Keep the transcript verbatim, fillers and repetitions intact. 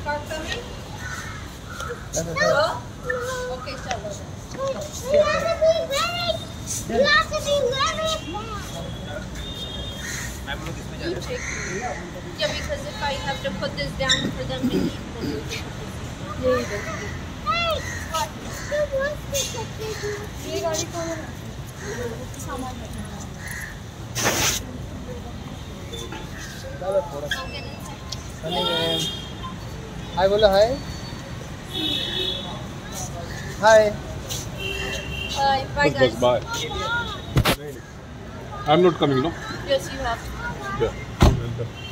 car coming? No. Okay, chalo. You have to be very, you have to be very You take it. Yeah, because if I have to put this down for them to eat, then you can put this down. Hey, what? Who wants to take this? ये गाड़ी कौन है? सामान है. चलो थोड़ा हाय बोलो हाय हाय Bye, bye guys. Bye. I'm not coming, no? Yes, you have to. Yeah.